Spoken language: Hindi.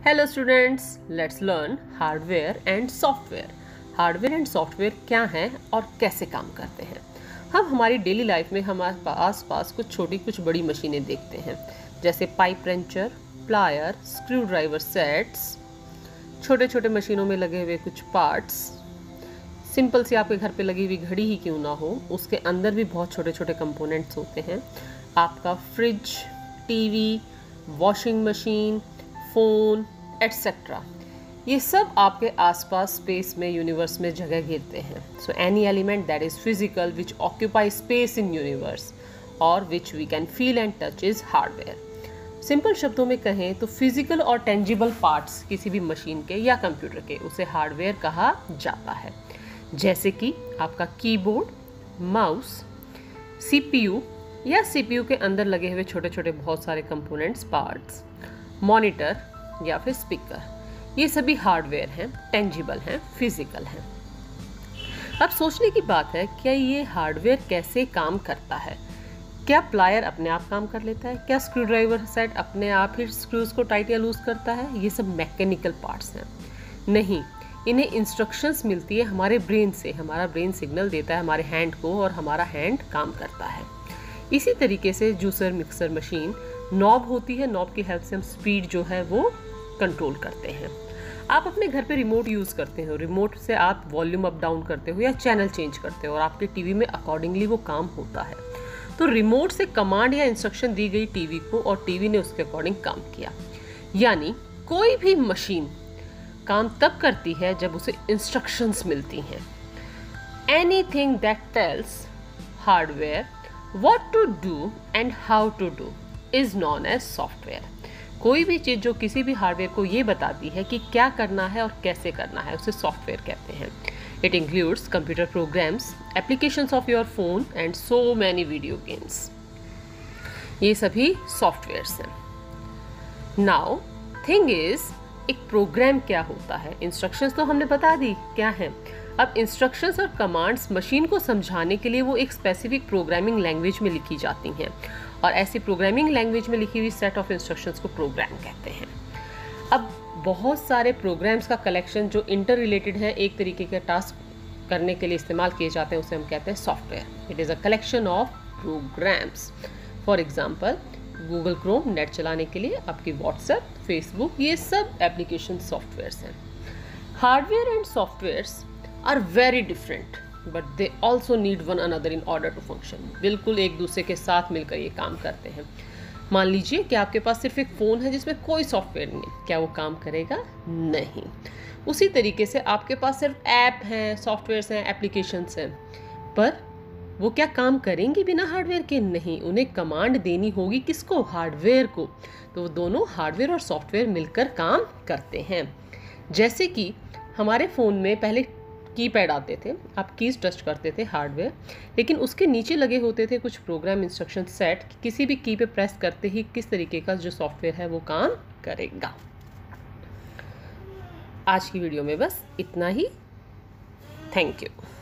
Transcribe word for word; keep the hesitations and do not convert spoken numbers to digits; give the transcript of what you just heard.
Hello students, let's learn hardware and software. Hardware and software क्या हैं और कैसे काम करते हैं। हम हमारी डेली लाइफ में हमारे आस पास कुछ छोटी कुछ बड़ी मशीनें देखते हैं, जैसे pipe wrencher, plier, screw driver sets, छोटे छोटे मशीनों में लगे हुए कुछ पार्ट्स। सिंपल सी आपके घर पे लगी हुई घड़ी ही क्यों ना हो, उसके अंदर भी बहुत छोटे छोटे कंपोनेंट्स होते हैं। आपका fridge, TV, washing machine, phone etcetera, ये सब आपके आसपास स्पेस में, यूनिवर्स में जगह घेरते हैं। So any element that is physical which occupy space in universe और which we can feel and touch is hardware. Simple शब्दों में कहें तो फिजिकल और टेंजिबल पार्ट्स किसी भी मशीन के या कंप्यूटर के, उसे हार्डवेयर कहा जाता है। जैसे कि आपका कीबोर्ड, माउस, सीपीयू या सीपीयू के अंदर लगे हुए छोटे छोटे बहुत सारे कंपोनेंट्स, पार्ट्स, मॉनिटर या फिर स्पीकर, ये सभी हार्डवेयर हैं, टेंजिबल हैं, फिजिकल हैं। अब सोचने की बात है, क्या ये हार्डवेयर कैसे काम करता है? क्या प्लायर अपने आप काम कर लेता है? क्या स्क्रू ड्राइवर सेट अपने आप ही स्क्रूज को टाइट या लूज करता है? ये सब मैकेनिकल पार्ट्स हैं। नहीं, इन्हें इंस्ट्रक्शंस मिलती है हमारे ब्रेन से। हमारा ब्रेन सिग्नल देता है हमारे हैंड को और हमारा हैंड काम करता है। इसी तरीके से जूसर, मिक्सर मशीन, नॉब होती है, नॉब की हेल्प से हम स्पीड जो है वो कंट्रोल करते हैं। आप अपने घर पे रिमोट यूज़ करते हो, रिमोट से आप वॉल्यूम अप डाउन करते हो या चैनल चेंज करते हो और आपके टीवी में अकॉर्डिंगली वो काम होता है। तो रिमोट से कमांड या इंस्ट्रक्शन दी गई टीवी को और टीवी ने उसके अकॉर्डिंग काम किया। यानी कोई भी मशीन काम तब करती है जब उसे इंस्ट्रक्शंस मिलती हैं। Anything that tells hardware what to do and how to do is known as software। कोई भी चीज़ जो किसी भी हार्डवेयर को ये बताती है कि क्या करना है और कैसे करना है, उसे सॉफ्टवेयर कहते हैं। It includes computer programs, applications of your phone and so many video games। ये सभी सॉफ्टवेयर्स हैं। Now thing is, एक प्रोग्राम क्या होता है? इंस्ट्रक्शंस तो हमने बता दी क्या है। अब इंस्ट्रक्शंस और कमांड्स मशीन को समझाने के लिए वो एक स्पेसिफिक प्रोग्रामिंग लैंग्वेज में लिखी जाती हैं और ऐसी प्रोग्रामिंग लैंग्वेज में लिखी हुई सेट ऑफ इंस्ट्रक्शंस को प्रोग्राम कहते हैं। अब बहुत सारे प्रोग्राम्स का कलेक्शन जो इंटर रिलेटेड है, एक तरीके के टास्क करने के लिए इस्तेमाल किए जाते हैं, उसे हम कहते हैं software. It is a collection of programs. For example, Google Chrome net चलाने के लिए, आपकी व्हाट्सएप, फेसबुक, ये सब एप्लीकेशन सॉफ्टवेयर्स हैं। Hardware and softwares are very different but they also need one another in order to function। बिल्कुल एक दूसरे के साथ मिलकर ये काम करते हैं। मान लीजिए कि आपके पास सिर्फ एक फ़ोन है जिसमें कोई सॉफ्टवेयर नहीं है, क्या वो काम करेगा? नहीं। उसी तरीके से आपके पास सिर्फ ऐप हैं, सॉफ्टवेयर्स हैं, एप्लीकेशंस हैं, पर वो क्या काम करेंगी बिना हार्डवेयर के? नहीं। उन्हें कमांड देनी होगी किसको? हार्डवेयर को। तो वो दोनों हार्डवेयर और सॉफ्टवेयर मिलकर काम करते हैं। जैसे कि हमारे फ़ोन में पहले कीपैड आते थे, आप कीज टच करते थे, हार्डवेयर, लेकिन उसके नीचे लगे होते थे कुछ प्रोग्राम इंस्ट्रक्शन सेट, किसी भी की पे प्रेस करते ही किस तरीके का जो सॉफ्टवेयर है वो काम करेगा। आज की वीडियो में बस इतना ही। Thank you.